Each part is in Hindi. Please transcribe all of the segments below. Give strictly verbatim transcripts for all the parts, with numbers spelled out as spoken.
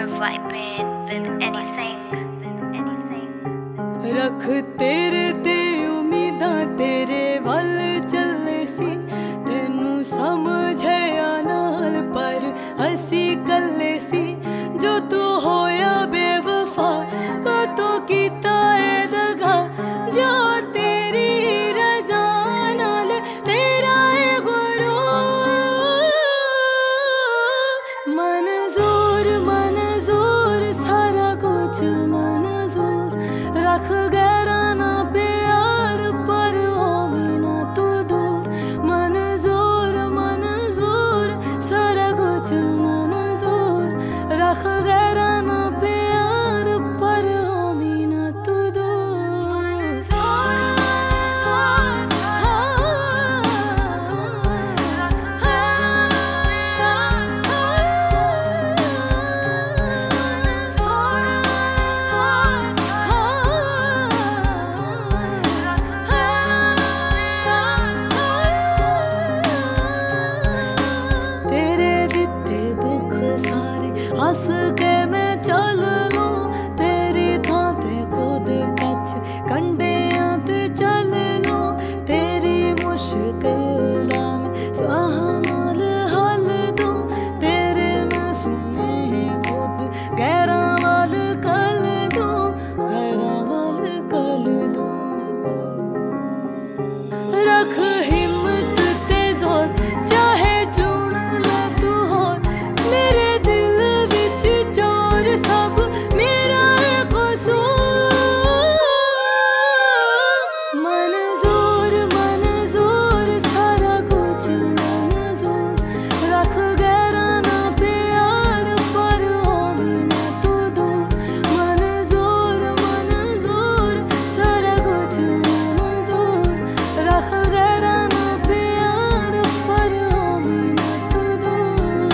are vibing with anything, with anything. रख तेरे ते उम्मीदां तेरे वल चले सी तेनू समझे नाल पर असी कले सी जो तू होया बेवफा का तो कीता है दगा जो तेरी रज़ा नाल तेरा है गुरूर मंजूर मंजूर सारा कुछ मंजूर रख गहरा ना प्यार पर हो मीना तू दूर मंजूर मंजूर सारा कुछ मंजूर रख गहरा ना प्यार पर हो मीना तू हंस के मैं चल लूं तेरी थां ते खुद कच कंडियां ते चल लूं तेरी मुश्किल दा मैं सहनाल हल दूं तेरे मैं सुने खुद गैरा वाल कल दूं गैरा वाल कल दूं रख हिम्मत ते जोर चाहे चुन ले तू होर मेरे दिल सब मेरा है कसूर मंजूर मंजूर सारा कुछ मंजूर रख गहरा ना प्यार पर हो मीना तू दूर मंजूर मंजूर सारा कुछ मंजूर रख गहरा ना प्यार पर हो मीना तू दूर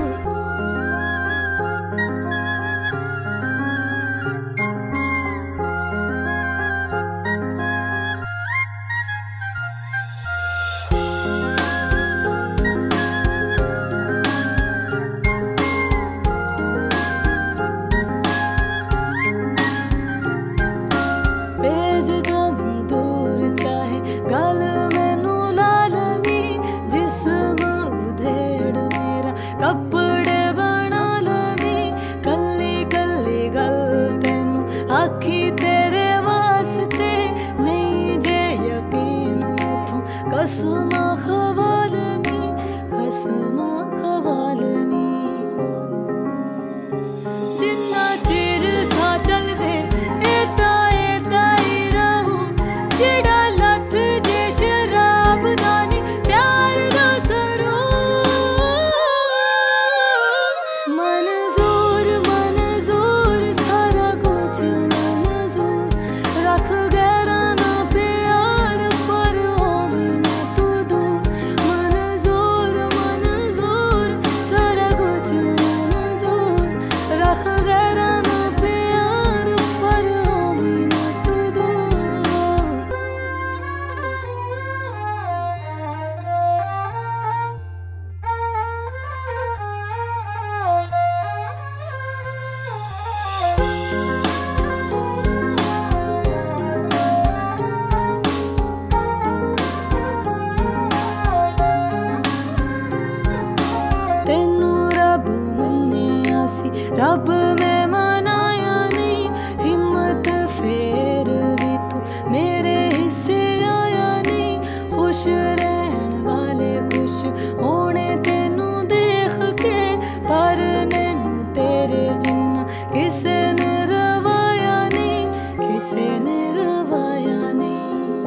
गल मैनू लालमी जिस्म उधेड़ मेरा कपड़े बना लमी कली कली गल तेनू आखी तेरे वास्ते नहीं जे यकीन मैथों कसमा खवालमी कसमा खवालमी जिन्ना चिर सा चल दे एता एता ही रहूं जेड़ा मंजूर मंजूर सारा कुछ मंजूर रख गहरा ना प्यार पर हो मीना तू दूर मंजूर मंजूर सारा कुछ मंजूर रख गहरा ना प्यार पर हो मीना तू दूर तेनू रब मन्निया सी रब में मनाया नहीं हिम्मत फेर भी तू मेरे हिस्से आया नहीं खुश रहन वाले खुश होने तेनू देख के पर मैनू तेरे जिन्ना किसे ने रवाया नहीं किसे ने रवाया नहीं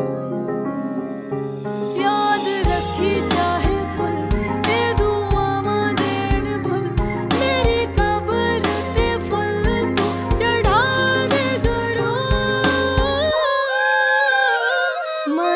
याद रखी चाहे कुल ए दुआवां देण भुल मेरी कबर ते फुल तू चढ़ा दे जरूर